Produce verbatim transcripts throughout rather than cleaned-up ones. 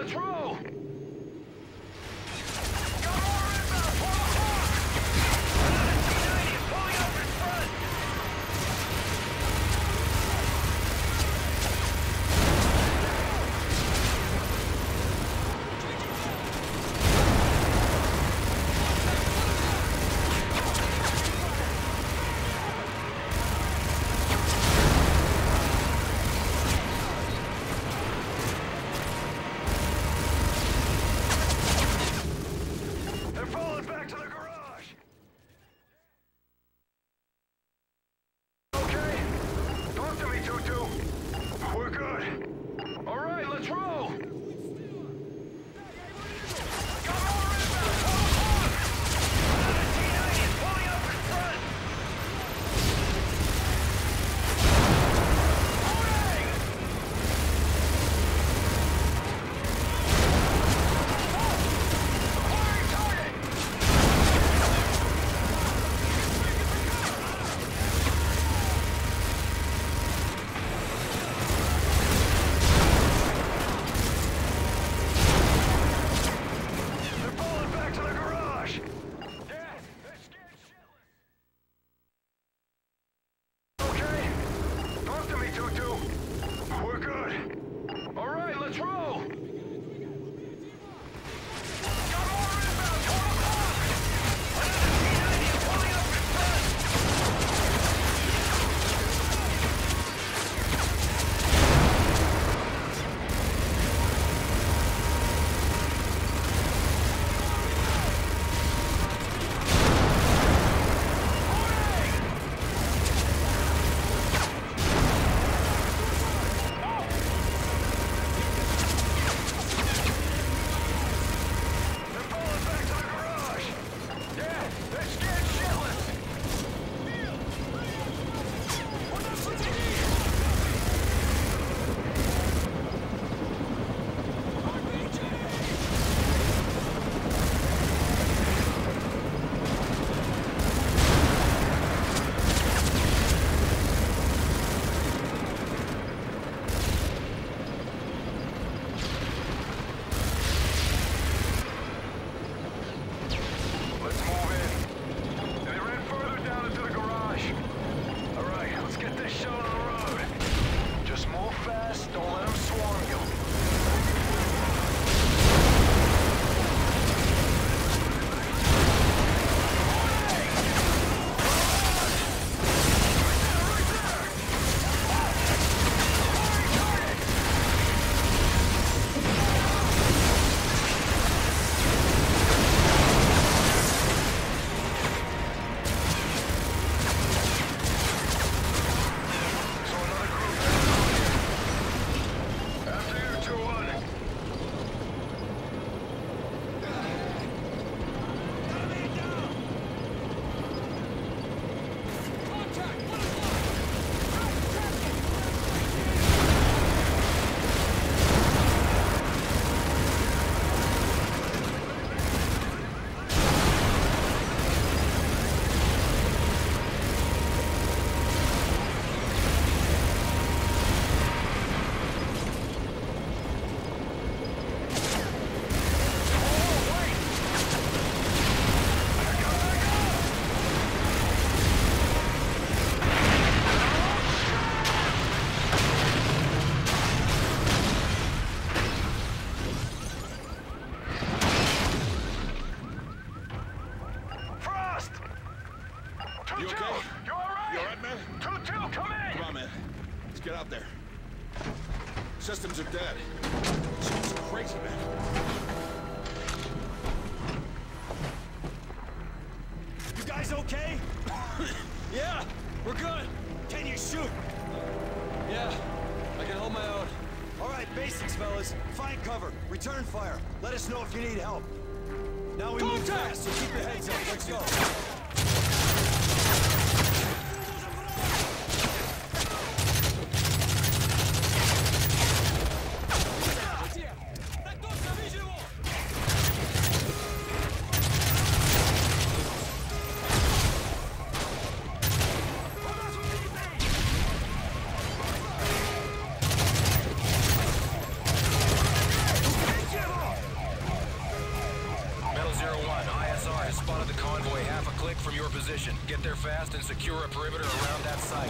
let's roll! You okay? You alright? You alright, man? two two, come in! Come on, man. Let's get out there. Systems are dead. She's crazy, man. You guys okay? Yeah, we're good. Can you shoot? Yeah, I can hold my own. All right, basics, fellas. Find cover. Return fire. Let us know if you need help. Now we move Contact! fast, so keep your heads up. Let's go. position. Get there fast and secure a perimeter around that site.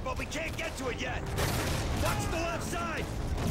but we can't get to it yet. Watch the left side!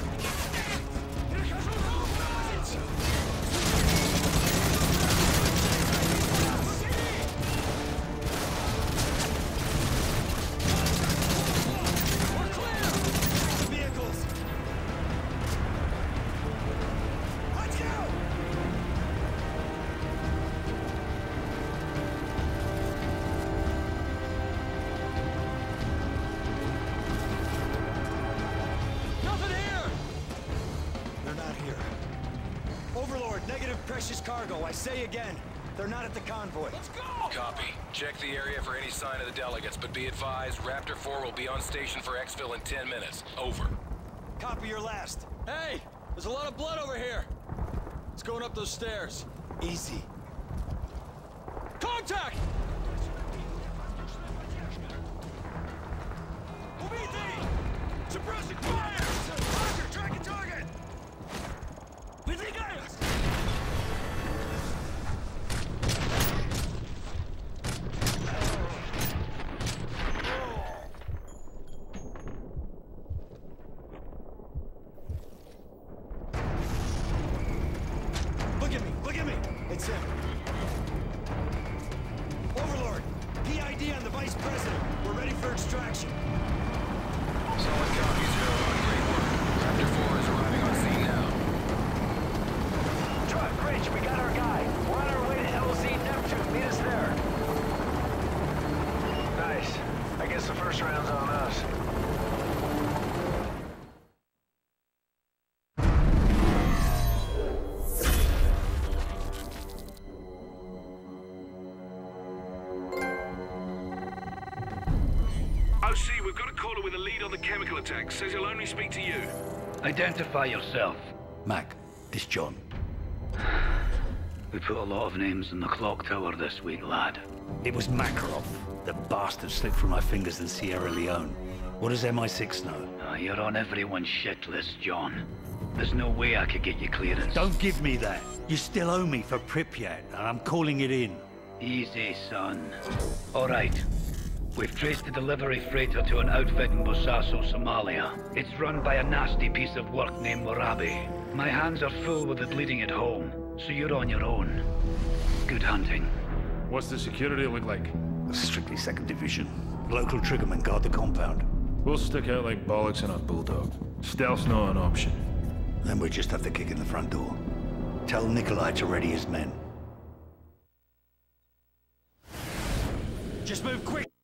We're clear! Vehicles! Watch out! Nothing here! They're not here. Overlord, negative precious cargo. I say again, they're not at the convoy. Let's go! Copy. Check the area for any sign of the delegates, but be advised, Raptor four will be on station for exfil in ten minutes. Over. Copy your last. Hey! There's a lot of blood over here! It's going up those stairs. Easy. Contact! Suppressing fire! Roger, tracking target! Выдвигаемся! Look at me, look at me! It's him. Overlord, P I D on the Vice President. We're ready for extraction. Solid copy, zero one. Great work. Raptor four is arriving on scene now. Truck, Bridge, we got our guy. We're on our way to L Z Neptune. Meet us there. Nice. I guess the first round's on us. O C, we've got a caller with a lead on the chemical attack. Says he'll only speak to you. Identify yourself. Mac, it's John. We put a lot of names in the clock tower this week, lad. It was Makarov. The bastard slipped through my fingers in Sierra Leone. What does M I six know? Uh, you're on everyone's shit list, John. There's no way I could get you clearance. Don't give me that. You still owe me for Pripyat, and I'm calling it in. Easy, son. All right. We've traced the delivery freighter to an outfit in Bosaso, Somalia. It's run by a nasty piece of work named Morabi. My hands are full with it leading it home, so you're on your own. Good hunting. What's the security look like? Strictly second division. Local triggermen guard the compound. We'll stick out like bollocks in a bulldog. Stealth's not an option. Then we just have to kick in the front door. Tell Nikolai to ready his men. Just move quick.